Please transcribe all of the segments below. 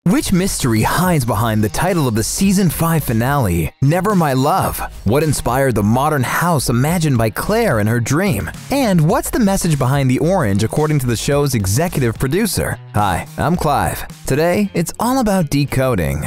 Which mystery hides behind the title of the Season 5 finale, Never My Love? What inspired the modern house imagined by Claire in her dream? And what's the message behind the orange according to the show's executive producer? Hi, I'm Clive. Today, it's all about decoding.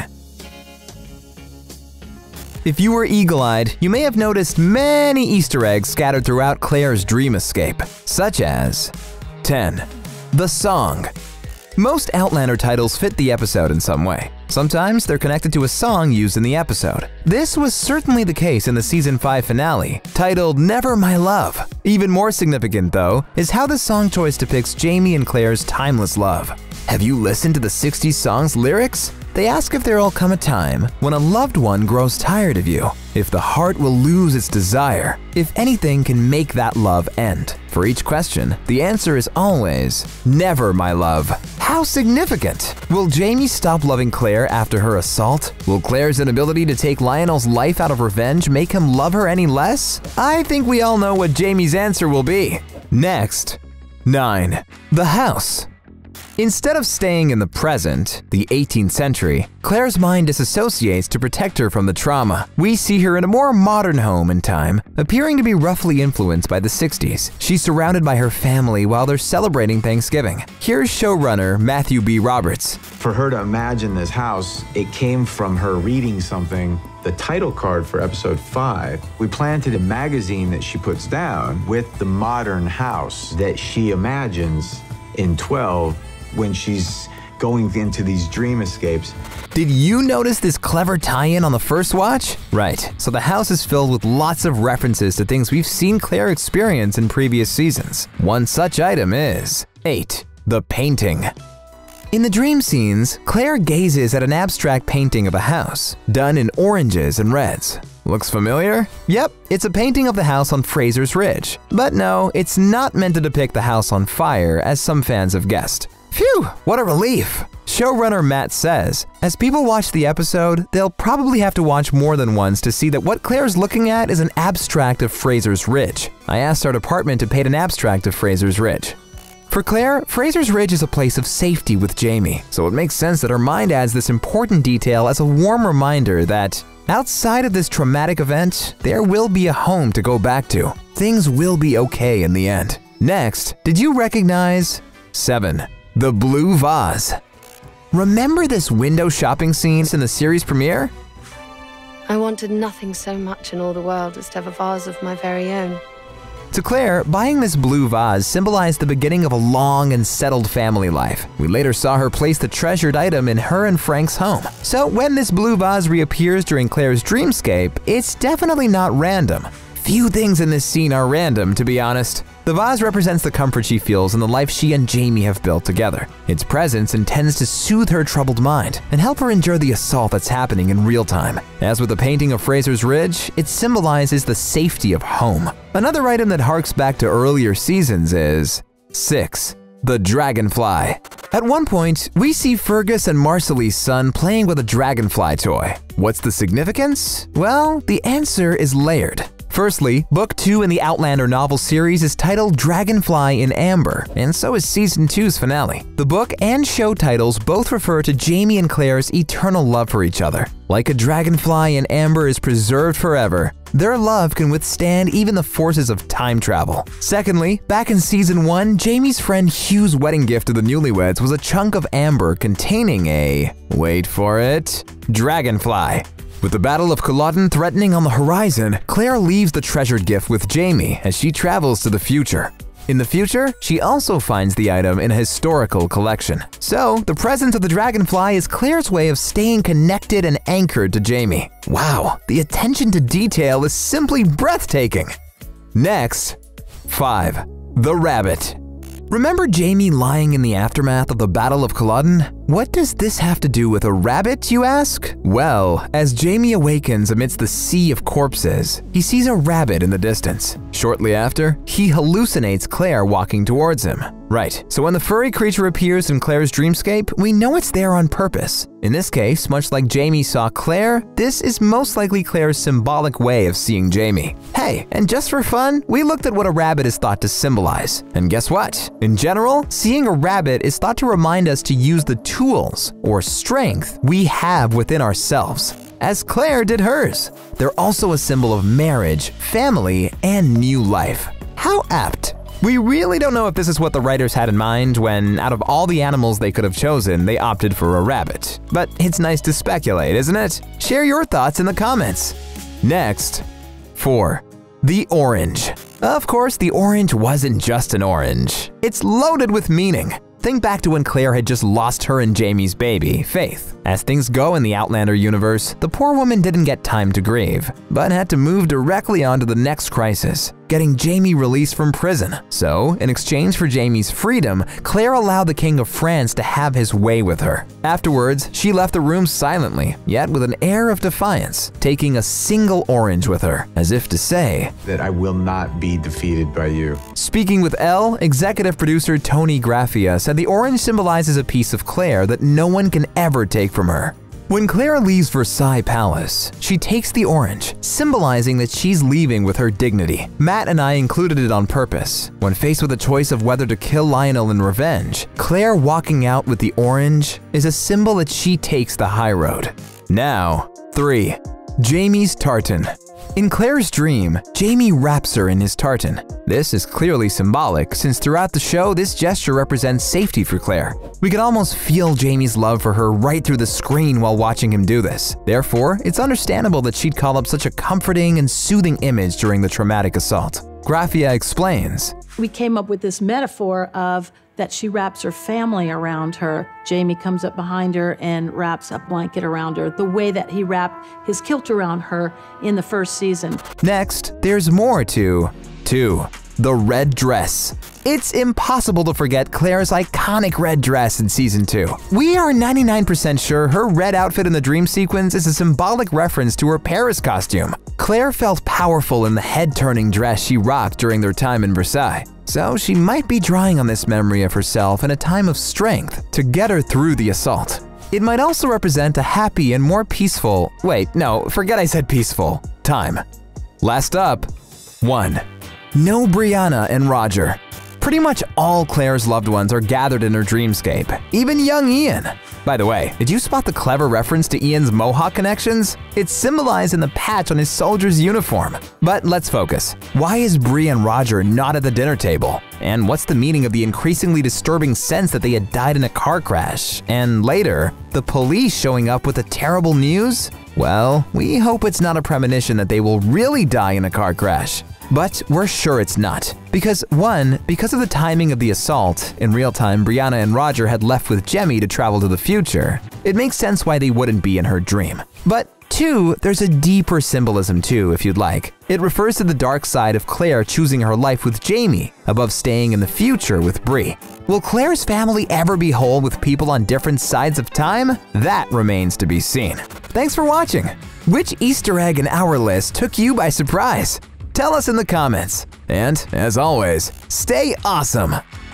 If you were eagle-eyed, you may have noticed many Easter eggs scattered throughout Claire's dream escape, such as 10. The song. Most Outlander titles fit the episode in some way. Sometimes they're connected to a song used in the episode. This was certainly the case in the Season 5 finale, titled Never My Love. Even more significant, though, is how the song choice depicts Jamie and Claire's timeless love. Have you listened to the 60s song's lyrics? They ask if there'll come a time when a loved one grows tired of you, if the heart will lose its desire, if anything can make that love end. For each question, the answer is always, never, my love. How significant! Will Jamie stop loving Claire after her assault? Will Claire's inability to take Lionel's life out of revenge make him love her any less? I think we all know what Jamie's answer will be. Next, 9. The house. Instead of staying in the present, the 18th century, Claire's mind disassociates to protect her from the trauma. We see her in a more modern home in time, appearing to be roughly influenced by the 60s. She's surrounded by her family while they're celebrating Thanksgiving. Here's showrunner Matthew B. Roberts. For her to imagine this house, it came from her reading something. The title card for episode 5, we planted a magazine that she puts down with the modern house that she imagines in 12 when she's going into these dream escapes. Did you notice this clever tie-in on the first watch? Right, so the house is filled with lots of references to things we've seen Claire experience in previous seasons. One such item is 8. The painting. In the dream scenes, Claire gazes at an abstract painting of a house, done in oranges and reds. Looks familiar? Yep, it's a painting of the house on Fraser's Ridge. But no, it's not meant to depict the house on fire, as some fans have guessed. Phew, what a relief! Showrunner Matt says, as people watch the episode, they'll probably have to watch more than once to see that what Claire's looking at is an abstract of Fraser's Ridge. I asked our department to paint an abstract of Fraser's Ridge. For Claire, Fraser's Ridge is a place of safety with Jamie, so it makes sense that her mind adds this important detail as a warm reminder that outside of this traumatic event, there will be a home to go back to. Things will be okay in the end. Next, did you recognize 7. The blue vase. Remember this window shopping scene in the series premiere? I wanted nothing so much in all the world as to have a vase of my very own. To Claire, buying this blue vase symbolized the beginning of a long and settled family life. We later saw her place the treasured item in her and Frank's home. So when this blue vase reappears during Claire's dreamscape, it's definitely not random. Few things in this scene are random, to be honest. The vase represents the comfort she feels in the life she and Jamie have built together. Its presence intends to soothe her troubled mind and help her endure the assault that's happening in real time. As with the painting of Fraser's Ridge, it symbolizes the safety of home. Another item that harks back to earlier seasons is 6. The Dragonfly. At one point, we see Fergus and Marcelly's son playing with a dragonfly toy. What's the significance? Well, the answer is layered. Firstly, Book 2 in the Outlander novel series is titled Dragonfly in Amber, and so is Season 2's finale. The book and show titles both refer to Jamie and Claire's eternal love for each other. Like a dragonfly in amber is preserved forever, their love can withstand even the forces of time travel. Secondly, back in Season 1, Jamie's friend Hugh's wedding gift to the newlyweds was a chunk of amber containing a, wait for it, dragonfly. With the Battle of Culloden threatening on the horizon, Claire leaves the treasured gift with Jamie as she travels to the future. In the future, she also finds the item in a historical collection. So, the presence of the dragonfly is Claire's way of staying connected and anchored to Jamie. Wow, the attention to detail is simply breathtaking. Next, 5. The rabbit. Remember Jamie lying in the aftermath of the Battle of Culloden? What does this have to do with a rabbit, you ask? Well, as Jamie awakens amidst the sea of corpses, he sees a rabbit in the distance. Shortly after, he hallucinates Claire walking towards him. Right, so when the furry creature appears in Claire's dreamscape, we know it's there on purpose. In this case, much like Jamie saw Claire, this is most likely Claire's symbolic way of seeing Jamie. Hey, and just for fun, we looked at what a rabbit is thought to symbolize. And guess what? In general, seeing a rabbit is thought to remind us to use the tools or strength we have within ourselves, as Claire did hers. They're also a symbol of marriage, family, and new life. How apt. We really don't know if this is what the writers had in mind when, out of all the animals they could have chosen, they opted for a rabbit. But it's nice to speculate, isn't it? Share your thoughts in the comments. Next, 4. The orange. Of course, the orange wasn't just an orange. It's loaded with meaning. Think back to when Claire had just lost her and Jamie's baby, Faith. As things go in the Outlander universe, the poor woman didn't get time to grieve, but had to move directly on to the next crisis, getting Jamie released from prison. So, in exchange for Jamie's freedom, Claire allowed the King of France to have his way with her. Afterwards, she left the room silently, yet with an air of defiance, taking a single orange with her, as if to say that I will not be defeated by you. Speaking with Elle, executive producer Toni Graphia said the orange symbolizes a piece of Claire that no one can ever take from her. When Claire leaves Versailles Palace, she takes the orange, symbolizing that she's leaving with her dignity. Matt and I included it on purpose. When faced with a choice of whether to kill Lionel in revenge, Claire walking out with the orange is a symbol that she takes the high road. Now, 3. Jamie's tartan. In Claire's dream, Jamie wraps her in his tartan. This is clearly symbolic, since throughout the show, this gesture represents safety for Claire. We can almost feel Jamie's love for her right through the screen while watching him do this. Therefore, it's understandable that she'd call up such a comforting and soothing image during the traumatic assault. Graphia explains, we came up with this metaphor of that she wraps her family around her. Jamie comes up behind her and wraps a blanket around her, the way that he wrapped his kilt around her in the first season. Next, there's more to 2. The red dress. It's impossible to forget Claire's iconic red dress in season 2. We are 99% sure her red outfit in the dream sequence is a symbolic reference to her Paris costume. Claire felt powerful in the head-turning dress she rocked during their time in Versailles. So she might be drawing on this memory of herself in a time of strength to get her through the assault. It might also represent a happy and more peaceful, wait, no, forget I said peaceful, time. Last up, 1. No Brianna and Roger. Pretty much all Claire's loved ones are gathered in her dreamscape, even young Ian. By the way, did you spot the clever reference to Ian's Mohawk connections? It's symbolized in the patch on his soldier's uniform. But let's focus. Why is Bree and Roger not at the dinner table? And what's the meaning of the increasingly disturbing sense that they had died in a car crash? And later, the police showing up with the terrible news? Well, we hope it's not a premonition that they will really die in a car crash. But we're sure it's not. Because 1, because of the timing of the assault, in real time Brianna and Roger had left with Jemmy to travel to the future. It makes sense why they wouldn't be in her dream. But 2, there's a deeper symbolism too, if you'd like. It refers to the dark side of Claire choosing her life with Jamie above staying in the future with Bree. Will Claire's family ever be whole with people on different sides of time? That remains to be seen. Thanks for watching. Which Easter egg in our list took you by surprise? Tell us in the comments. And, as always, stay awesome!